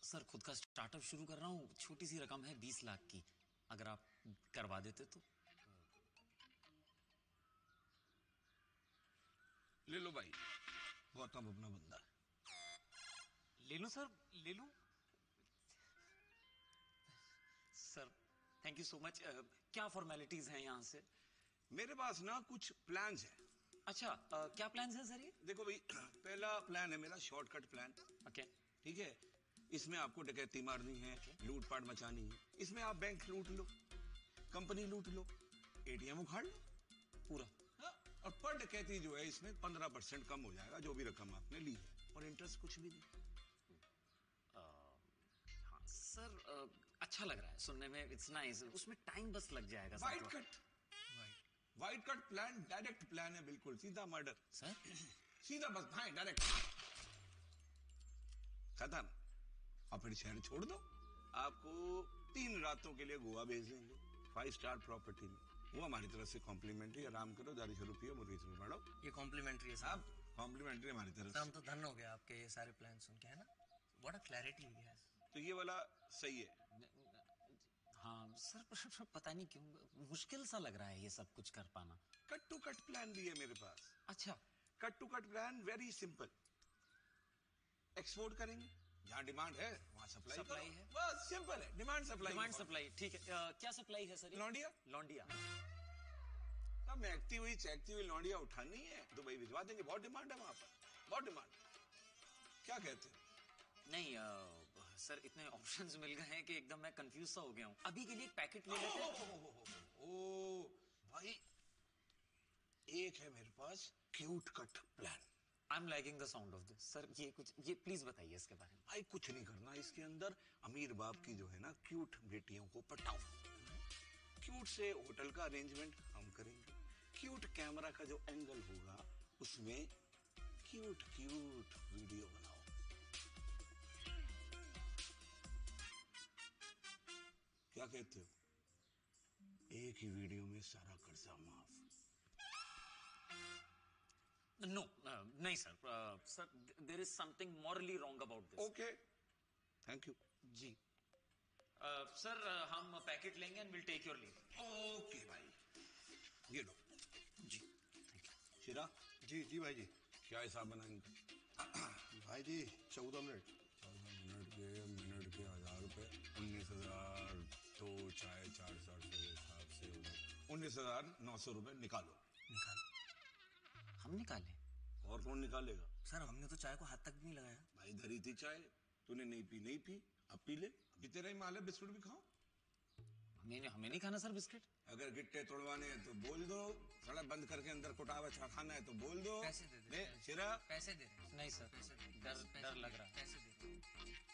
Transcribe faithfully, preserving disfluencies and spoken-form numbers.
Sir खुद का startup शुरू कर रहा हूँ, छोटी सी रकम है बीस लाख की, अगर आप करवा देते तो। ले लो भाई, गौतम अपना बंदा। ले लूं सर, ले लूं। Sir thank you so much. क्या फॉर्मेलिटीज हैं यहाँ से? मेरे पास ना कुछ प्लान्स हैं। अच्छा, uh, क्या प्लान्स हैं सर ये? देखो भाई, पहला प्लान है मेरा शॉर्टकट प्लान। ओके। ठीक है, इसमें आपको डकैती मारनी है, लूटपाट मचानी है। इसमें आप बैंक लूट लो, कंपनी लूट लो, एटीएम उखाड़ लो पूरा। हाँ? और पर डकैती जो है इसमें पंद्रह परसेंट कम हो जाएगा जो भी रकम आपने ली है, और इंटरेस्ट कुछ भी नहीं। हाँ सर, uh, अच्छा लग रहा है सुनने में, इट्स नाइस। उसमें टाइम बस लग जाएगा sir. White cut, white cut plan, direct plan है, बिल्कुल सीधा मर्डर सर। सीधा बस भाई डायरेक्ट खत्म। और फिर शहर छोड़ दो, आपको तीन रातों के लिए गोवा भेज देंगे, फाइव स्टार प्रॉपर्टी में। वो हमारी तरफ से कॉम्प्लीमेंट्री। आराम करो, दारू शुरू पियो, मुर्गी में पढ़ो। ये कॉम्प्लीमेंट्री है साहब? कॉम्प्लीमेंट्री हमारी तरफ से। हम से। तो धन्य हो गए आपके ये सारे प्लान सुन के, है ना? What a clarity he has. तो ये वाला सही है। हाँ सर, पता नहीं क्यों मुश्किल सा लग रहा है ये सब कुछ कर पाना। कट टू कट प्लान भी है मेरे पास। अच्छा। Cut to cut plan very simple. Export करेंगे, जहां डिमांड है वहां सप्लाई सप्लाई है, बस सिंपल है। डिमांड सप्लाई, डिमांड सप्लाई, ठीक है। uh, क्या सप्लाई है सर? लौंडिया। लौंडिया तब महकती हुई चहकती हुई लौंडिया उठानी है, दुबई भिजवा देंगे। बहुत डिमांड है वहां पर, बहुत डिमांड। क्या कहते हैं? नहीं uh, सर, इतने ऑप्शंस मिल गए हैं कि एकदम मैं कंफ्यूज सा हो गया हूँ। अभी के लिए एक पैकेट ले लेते हैं। ओ भाई, एक है मेरे पास cute cut plan. I am liking the sound of this. Sir ये कुछ, ये प्लीज बताइए इसके बारे में। भाई कुछ नहीं करना इसके अंदर। अमीर बाप की जो है ना क्यूट बेटियों को पटाओ। क्यूट से होटल का अरेंजमेंट हम करेंगे। क्यूट कैमरा का जो एंगल होगा उसमें क्यूट क्यूट वीडियो बनाओ। क्या कहते हो? एक ही वीडियो में सारा कर्जा माफ। नो no, uh, नहीं sir. Sir there is something morally wrong about this. Okay, thank you जी। सर uh, uh, हम पैकेट लेंगे and will take your leave. Okay भाई, ये लो। जी थैंक यू। शिरा जी जी भाई जी। क्या हिसाब बनाएंगे? भाई जी चौदह मिनट चौदह मिनट के मिनट के हजार रुपए, उन्नीस हजार तो चाय चार चार सौ के हिसाब से उन्नीस हजार नौ सौ रुपए निकालो। निकाल। हम निकालें? और कौन निकालेगा? सर हमने तो चाय को हाथ तक भी नहीं लगाया। भाई धरी थी चाय, तूने नहीं पी, नहीं पी, अब पी ले। अभी तेरा ही माल है, बिस्कुट भी खाओ। हमें हमें नहीं खाना सर बिस्किट। अगर गिट्टे तोड़वाने हैं तो बोल दो, सड़क बंद करके अंदर कोटावा खाना है तो बोल दो। पैसे दे दे। ले शिरा। पैसे दे रहे। नहीं सर, पैसे दे। डर डर लग रहा है। पैसे दे।